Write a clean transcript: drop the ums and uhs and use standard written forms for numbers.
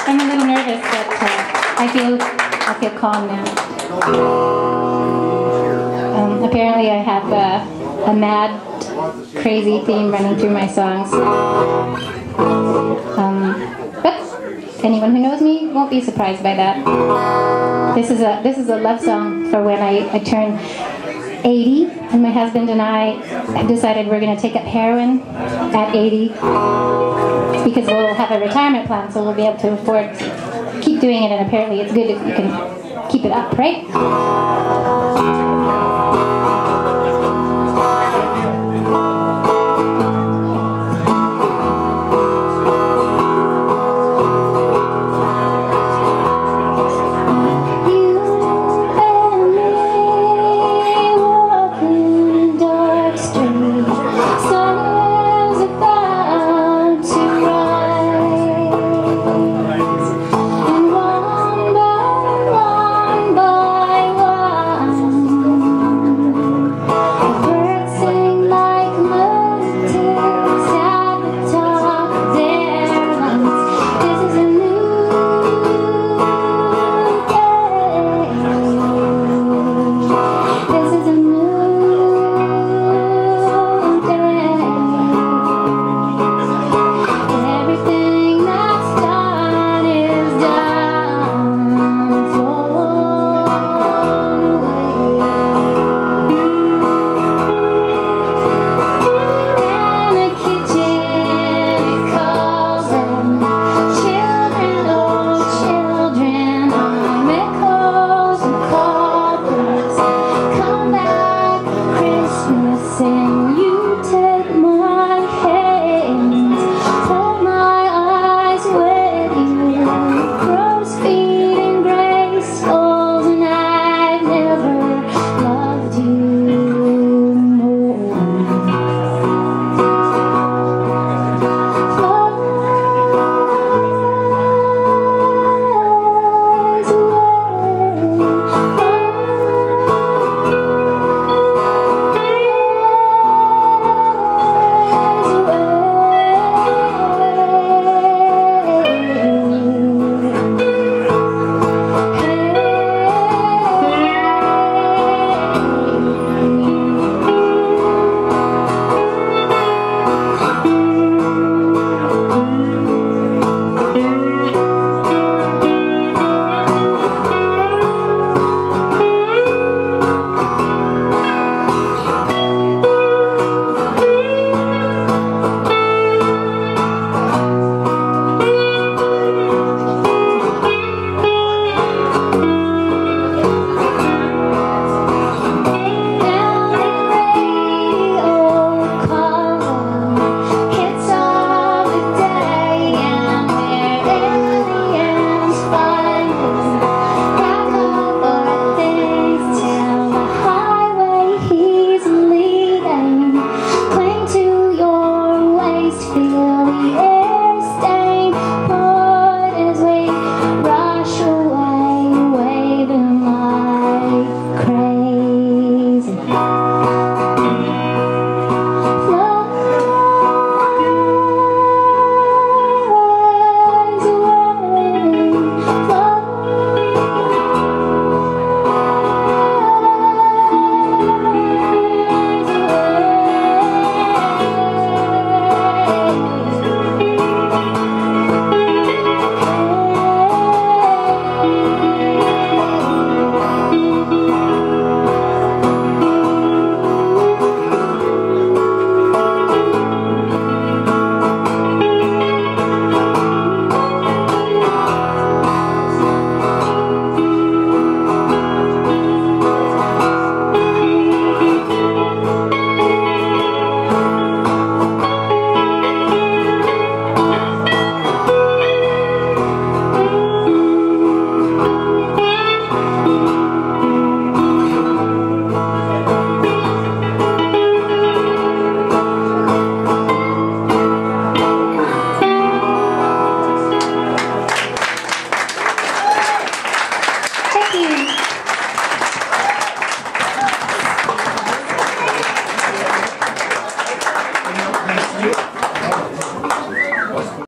I'm a little nervous, but I feel calm now. Apparently I have a mad, crazy theme running through my songs. But anyone who knows me won't be surprised by that. This is a love song for when I turn 80, and my husband and I have decided we're going to take up heroin at 80 because we'll have a retirement plan, so we'll be able to afford to keep doing it, and apparently it's good if you can keep it up, right?